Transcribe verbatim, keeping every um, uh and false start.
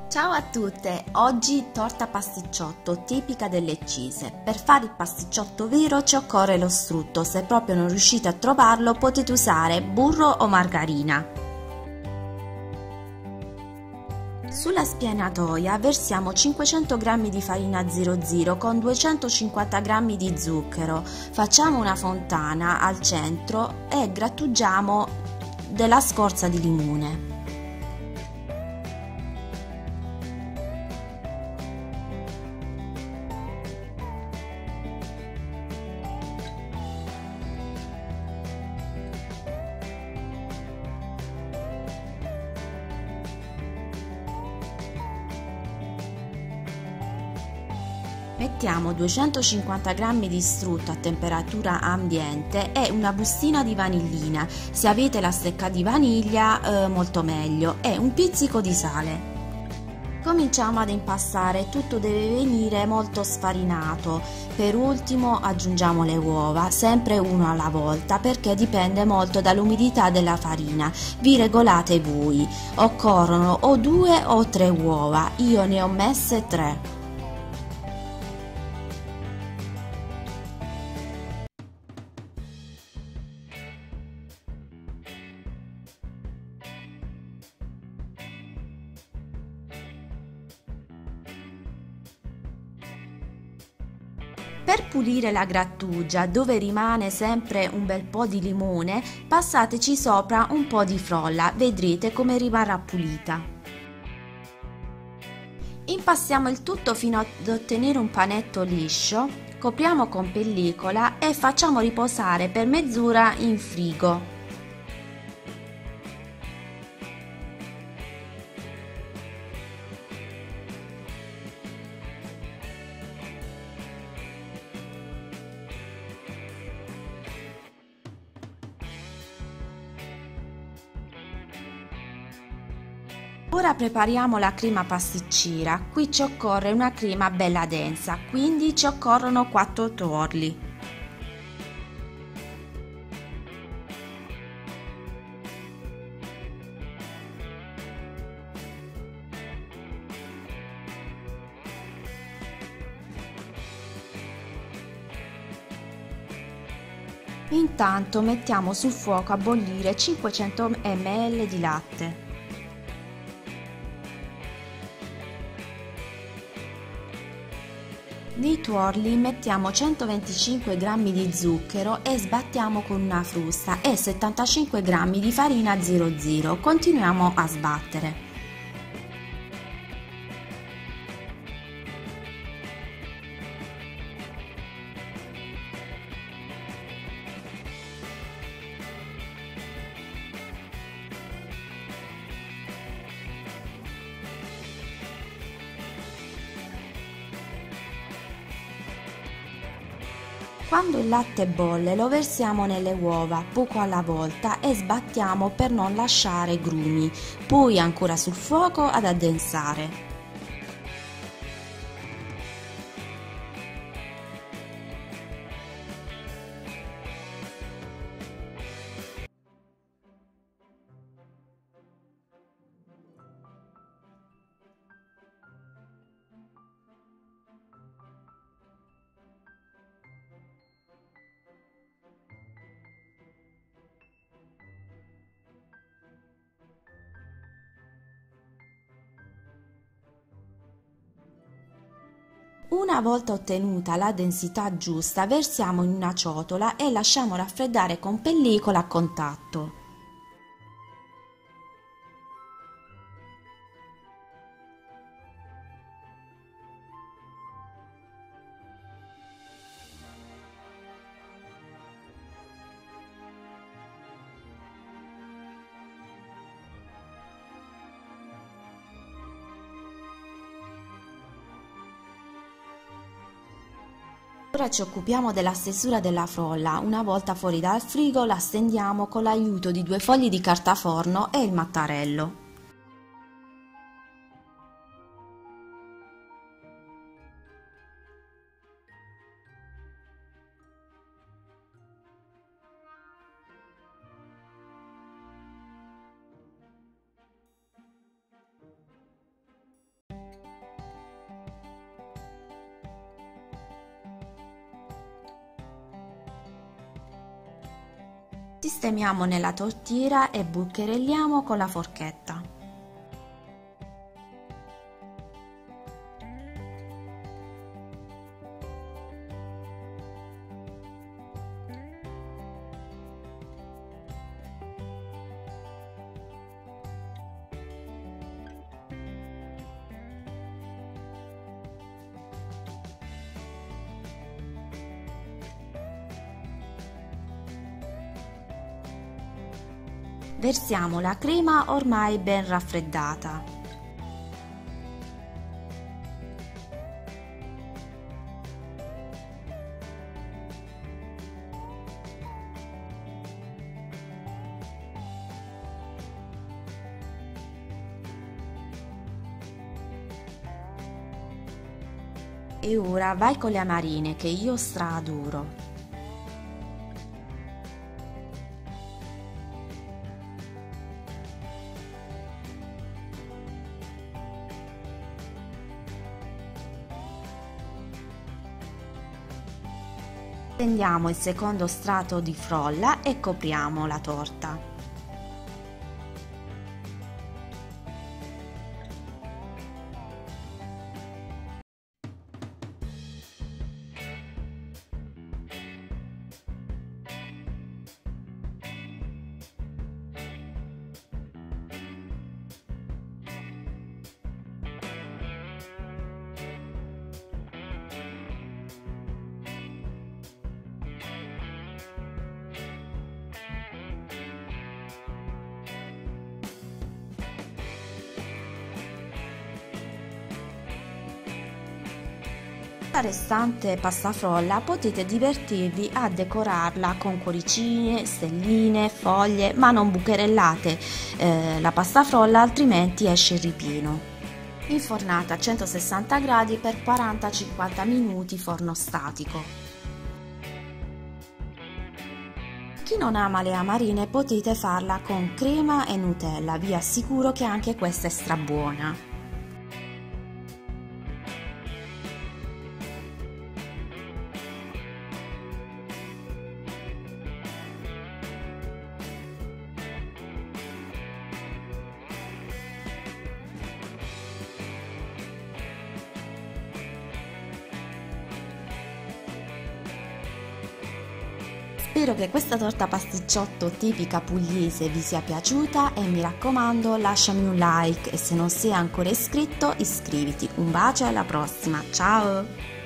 Ciao a tutte! Oggi torta pasticciotto tipica delle Cise. Per fare il pasticciotto vero ci occorre lo strutto, se proprio non riuscite a trovarlo potete usare burro o margarina. Sulla spianatoia versiamo cinquecento grammi di farina zero zero con duecentocinquanta grammi di zucchero, facciamo una fontana al centro e grattugiamo della scorza di limone. Mettiamo duecentocinquanta grammi di strutto a temperatura ambiente e una bustina di vanillina, se avete la stecca di vaniglia eh, molto meglio, e un pizzico di sale. Cominciamo ad impastare, tutto deve venire molto sfarinato. Per ultimo aggiungiamo le uova, sempre uno alla volta perché dipende molto dall'umidità della farina, vi regolate voi, occorrono o due o tre uova, io ne ho messe tre. Per pulire la grattugia, dove rimane sempre un bel po' di limone, passateci sopra un po' di frolla, vedrete come rimarrà pulita. Impastiamo il tutto fino ad ottenere un panetto liscio, copriamo con pellicola e facciamo riposare per mezz'ora in frigo. Ora prepariamo la crema pasticcera, qui ci occorre una crema bella densa, quindi ci occorrono quattro tuorli. Intanto mettiamo sul fuoco a bollire cinquecento millilitri di latte. Nei tuorli mettiamo centoventicinque grammi di zucchero e sbattiamo con una frusta e settantacinque grammi di farina zero zero. Continuiamo a sbattere. Quando il latte bolle lo versiamo nelle uova poco alla volta e sbattiamo per non lasciare grumi, poi ancora sul fuoco ad addensare. Una volta ottenuta la densità giusta, versiamo in una ciotola e lasciamo raffreddare con pellicola a contatto. Ora ci occupiamo della stesura della frolla, una volta fuori dal frigo la stendiamo con l'aiuto di due fogli di carta forno e il mattarello. Sistemiamo nella tortiera e bucherelliamo con la forchetta. Versiamo la crema ormai ben raffreddata. E ora vai con le amarine che io straadoro. Stendiamo il secondo strato di frolla e copriamo la torta. La restante pasta frolla potete divertirvi a decorarla con cuoricine, stelline, foglie, ma non bucherellate eh, la pasta frolla, altrimenti esce il ripieno. Infornata a centosessanta gradi per quaranta cinquanta minuti, forno statico. Chi non ama le amarine potete farla con crema e Nutella, vi assicuro che anche questa è strabuona. Spero che questa torta pasticciotto tipica pugliese vi sia piaciuta e mi raccomando lasciami un like e se non sei ancora iscritto iscriviti. Un bacio e alla prossima, ciao!